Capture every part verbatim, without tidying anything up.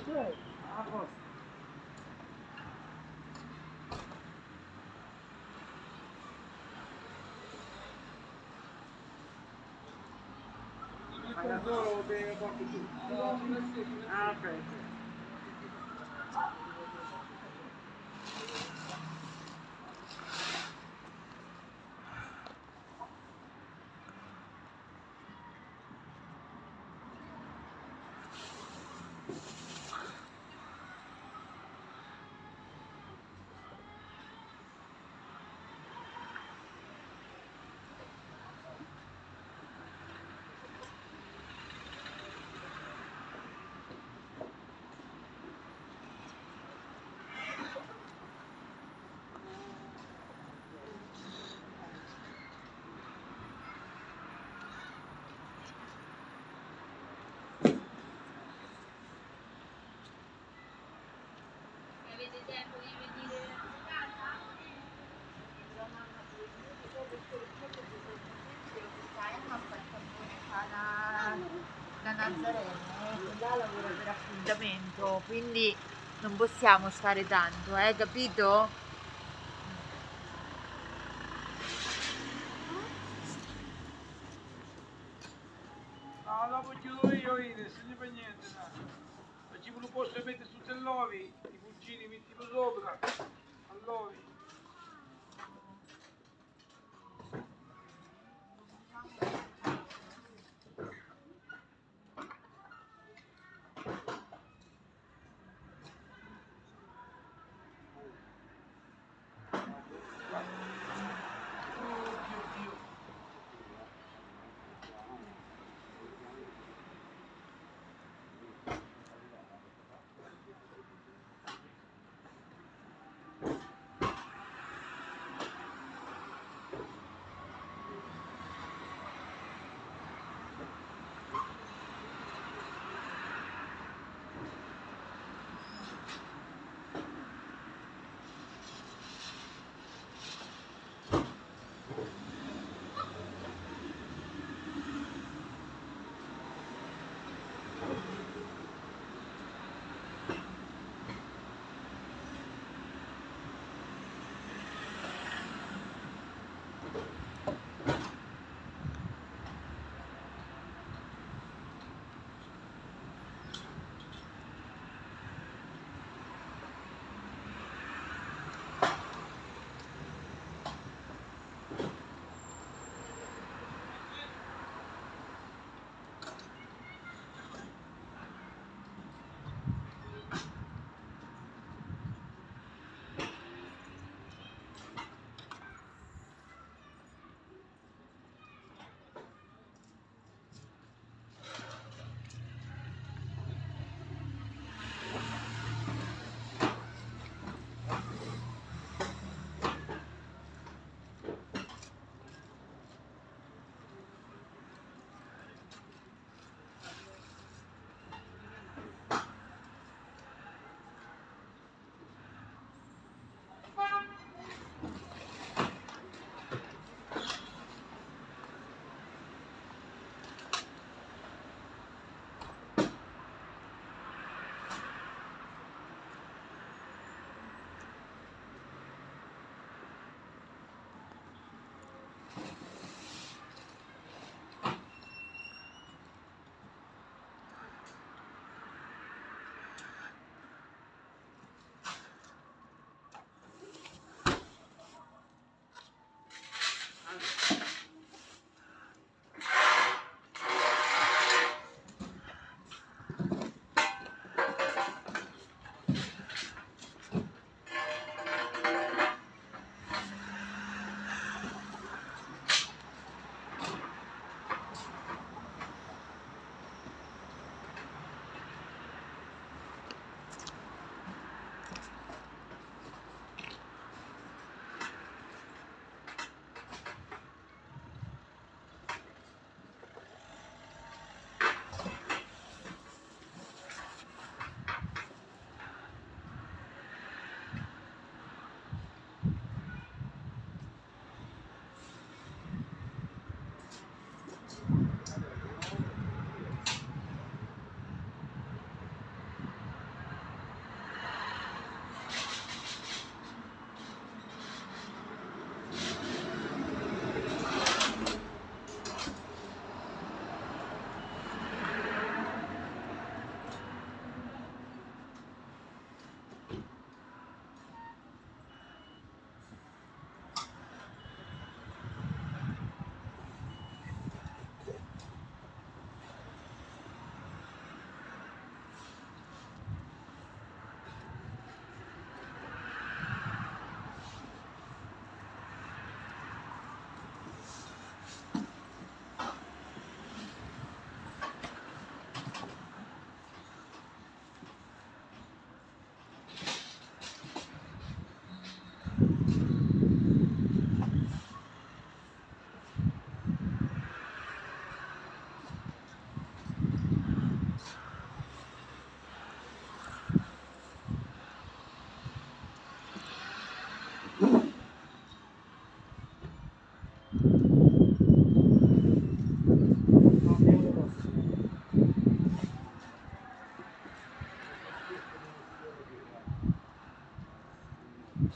Certo, a posto. Il solo bene porti tu. Ah, ok. Avete tempo di venire a casa? La mamma due minuti dopo il colpo di Emma fa il tampone, fa la, la Nazarena, eh, là lavora per appuntamento, quindi non possiamo stare tanto, eh, capito? No, dopo chiudo io, Ines, non fa niente, no. Ma ci lo posso mettere su te l'ovi, i pulcini mettilo sopra, all'ovi.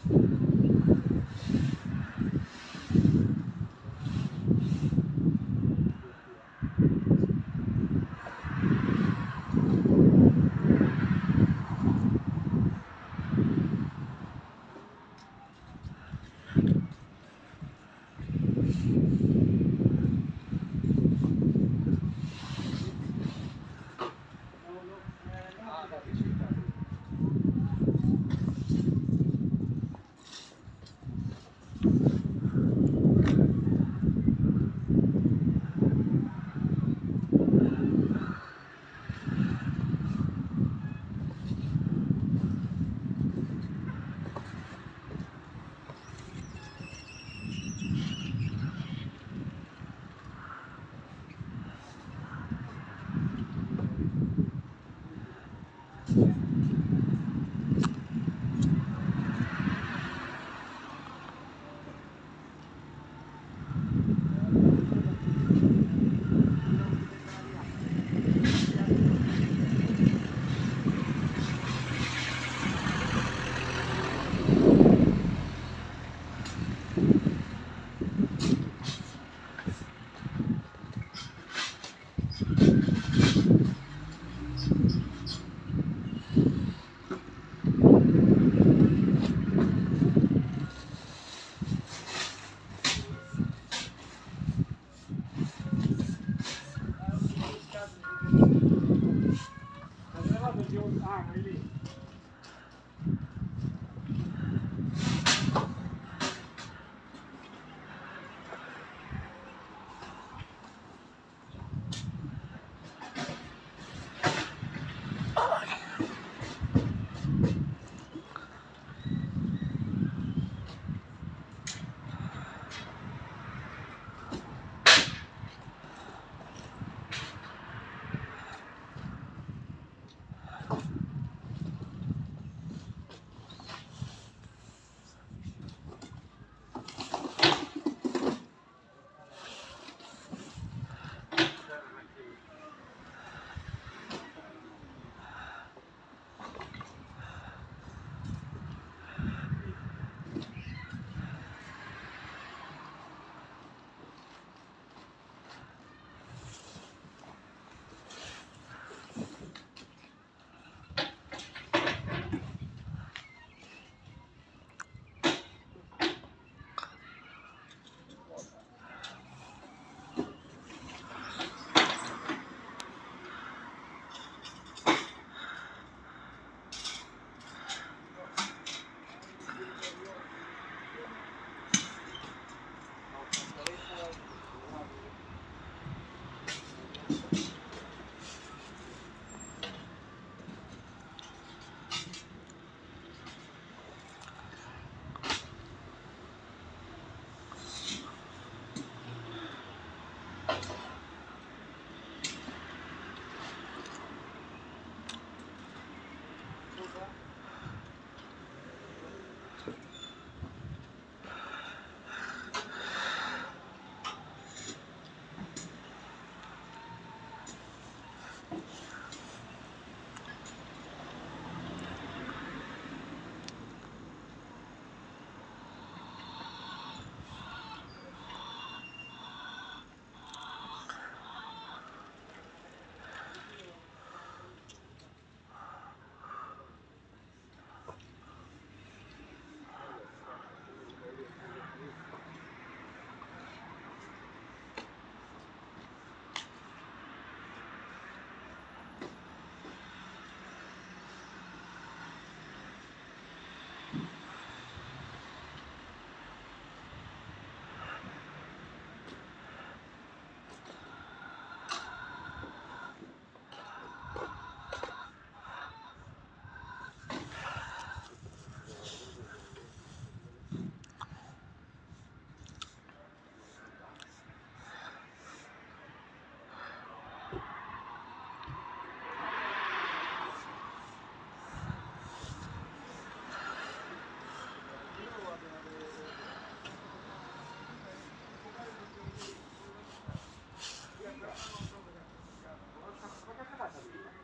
Ah, vai lì.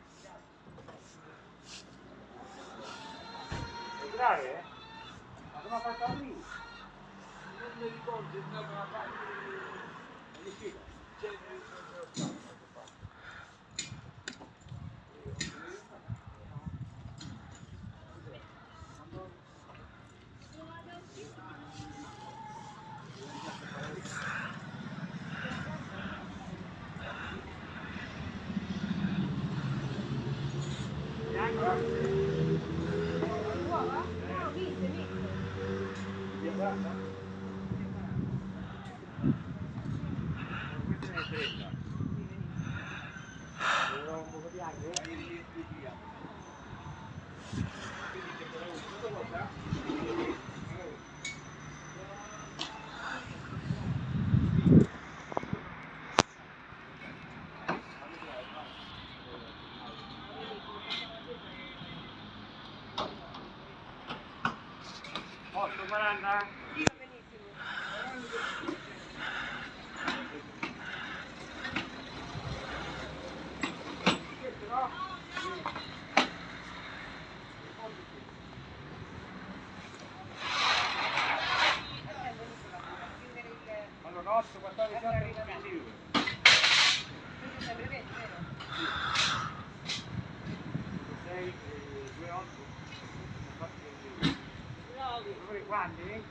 Grave? Sono fatta lì. Non mi ricordo, è andata la parte di genere. Uova? No, viste, viste. Via guarda. Questa è fredda. Devo un po' di acqua. Quindi c'è quella una cosa. otto quaranta? Sì, va benissimo. Questo no? È benissimo, a chiudere il... Allora otto, quattordici, ventidue. Questo è sempre venti, vero? sei, due, otto. nove. Quanti?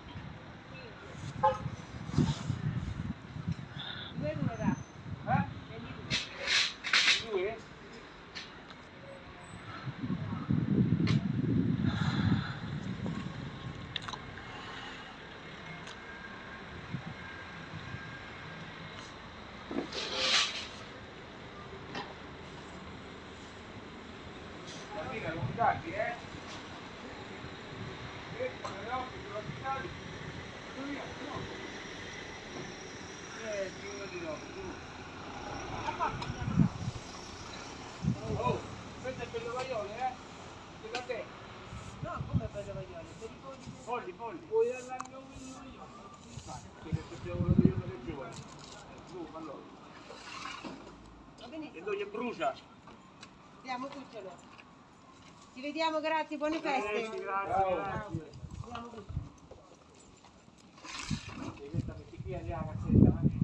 Due due da. Eh? ventidue. Due? Bambina, non darti, eh? Eh, le occhi, sulla finale. Via, no. Eh, giuro di no, tu. Oh, questo è per le vaiole, eh? Che da te. No, come per le vagliole? Per i polli. Polli, polli. Vuoi andare a un io? Perché se devo lo io che giovane. Tu, allora. Va E benissimo. dove brucia? Diamo cucciolo. Ci vediamo, grazie, buone feste. Grazie, grazie, grazie. Diamo cucciolo. Questa metti qui andiamo a sera.